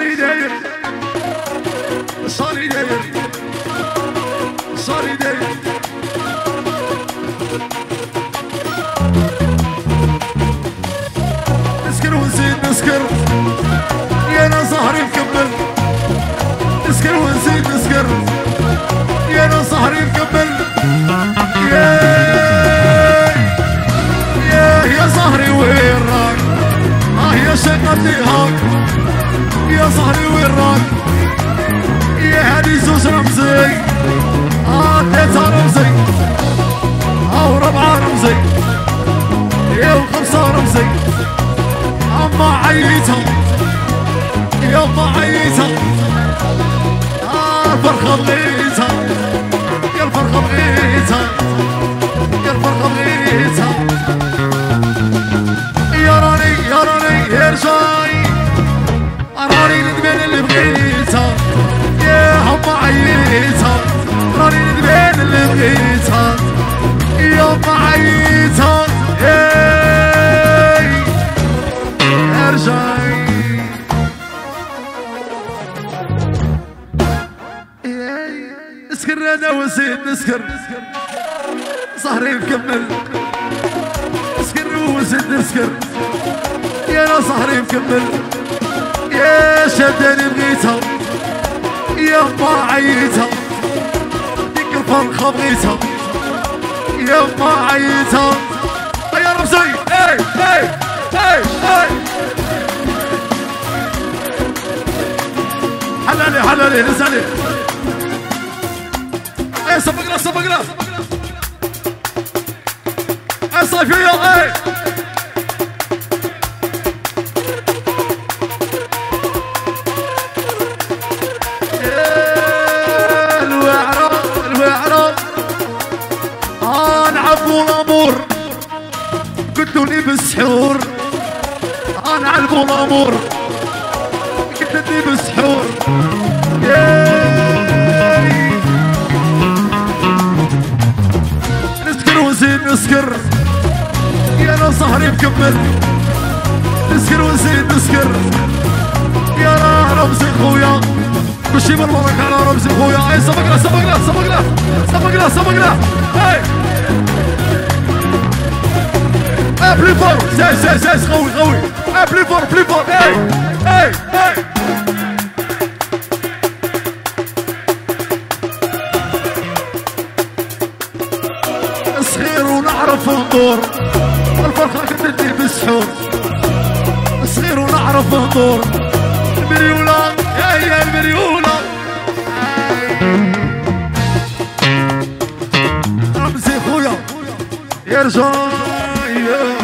صاري داير صاري داير صاري داير نسكر ونزيد نسكر يا انا صهري مكمل نسكر ونزيد نسكر يا انا صهري مكمل يا صهري وين راك يا شقتي هاك يا صهري وين راك يا هادي زوج رمزي تلاتة رمزي وربعة رمزي وخمسة رمزي أما عييتها يا أما عييتها الفرخة بغيتها يا الفرخة بغيتها يا الفرخة بغيتها يا راني يا رجاي راني ندمان اللي بغيتها يا أما عييتها راني ندمان اللي بغيتها يا أما عييتها يا رجاي نسكر انا وزيد نسكر صهري مكمل نسكر وزيد نسكر يا انا صهري مكمل يا شداني بغيتها يا ما عييتها ديك الفرخة بغيتها يا ما عييتها يا رمزي اي اي اي اي حلالي نزلي اي صفقنا اي صيفية اي الوعرة نعبو الامور قلتولي بالسحور نعلبو الامور قلتلي بالسحور نسكر ونزيد نسكر يا انا صهري مكمل نسكر ونزيد نسكر يا رمزي خويا كلشي بالبركة على رمزي خويا اي سبقنا اي بلي فور زاز قوي بلي فور اي صغير ونعرف ندور الفرخة كتدي بالسحور صغير ونعرف ندور المريولة يا المريولة رمزي خويا يا رجال